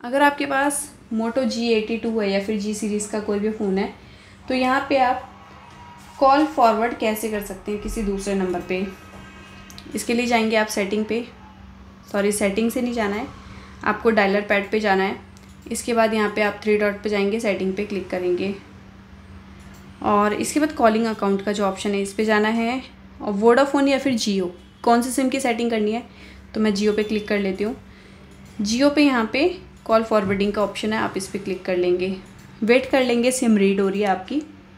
अगर आपके पास मोटो G82 है या फिर G सीरीज़ का कोई भी फ़ोन है तो यहाँ पे आप कॉल फॉरवर्ड कैसे कर सकते हैं किसी दूसरे नंबर पे। इसके लिए जाएंगे आप सेटिंग पे, सेटिंग से नहीं जाना है, आपको डायलर पैड पे जाना है। इसके बाद यहाँ पे आप 3 डॉट पे जाएंगे, सेटिंग पे क्लिक करेंगे और इसके बाद कॉलिंग अकाउंट का जो ऑप्शन है इस पे जाना है। और वोडाफोन या फिर जियो, कौन से सिम की सेटिंग करनी है तो मैं जियो पे क्लिक कर लेती हूँ। जियो पे यहाँ पे कॉल फॉरवर्डिंग का ऑप्शन है, आप इस पर क्लिक कर लेंगे। वेट कर लेंगे, सिम रीड हो रही है आपकी।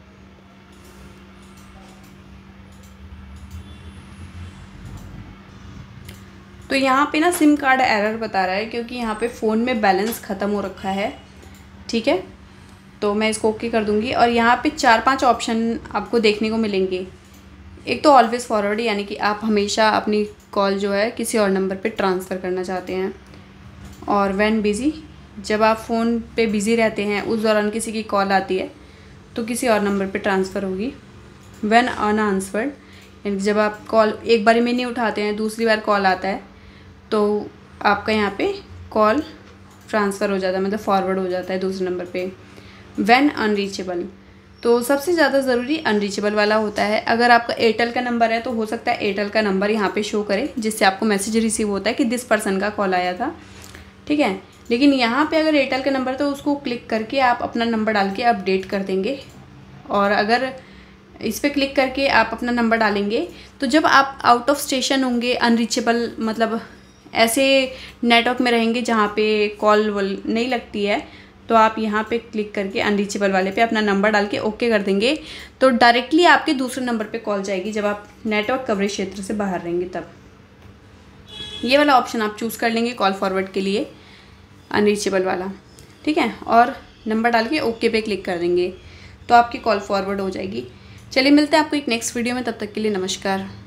तो यहाँ पे ना सिम कार्ड एरर बता रहा है क्योंकि यहाँ पे फ़ोन में बैलेंस ख़त्म हो रखा है। ठीक है, तो मैं इसको ओके कर दूँगी। और यहाँ पे 4-5 ऑप्शन आपको देखने को मिलेंगे। एक तो ऑलवेज़ फॉरवर्ड, यानी कि आप हमेशा अपनी कॉल जो है किसी और नंबर पे ट्रांसफ़र करना चाहते हैं। और व्हेन बिज़ी, जब आप फ़ोन पे बिज़ी रहते हैं उस दौरान किसी की कॉल आती है तो किसी और नंबर पे ट्रांसफ़र होगी। व्हेन अनआंसर्ड, यानी जब आप कॉल एक बार में नहीं उठाते हैं, दूसरी बार कॉल आता है तो आपका यहाँ पे कॉल ट्रांसफ़र हो जाता है, मतलब फॉरवर्ड हो जाता है दूसरे नंबर पे। व्हेन अनरीचेबल, तो सबसे ज़्यादा ज़रूरी अनरीचेबल वाला होता है। अगर आपका एयरटेल का नंबर है तो हो सकता है एयरटेल का नंबर यहाँ पे शो करे, जिससे आपको मैसेज रिसीव होता है कि दिस पर्सन का कॉल आया था। ठीक है, लेकिन यहाँ पे अगर एयरटेल का नंबर तो उसको क्लिक करके आप अपना नंबर डाल के अपडेट कर देंगे। और अगर इस पर क्लिक करके आप अपना नंबर डालेंगे तो जब आप आउट ऑफ स्टेशन होंगे, अनरीचेबल मतलब ऐसे नेटवर्क में रहेंगे जहाँ पे कॉल नहीं लगती है, तो आप यहाँ पे क्लिक करके अनरीचेबल वाले पे अपना नंबर डाल के ओके कर देंगे तो डायरेक्टली आपके दूसरे नंबर पे कॉल जाएगी जब आप नेटवर्क कवरेज क्षेत्र से बाहर रहेंगे तब। ये वाला ऑप्शन आप चूज़ कर लेंगे कॉल फॉरवर्ड के लिए, अनरीचेबल वाला। ठीक है, और नंबर डाल के ओके पे क्लिक कर देंगे तो आपकी कॉल फॉरवर्ड हो जाएगी। चलिए मिलते हैं आपको एक नेक्स्ट वीडियो में, तब तक के लिए नमस्कार।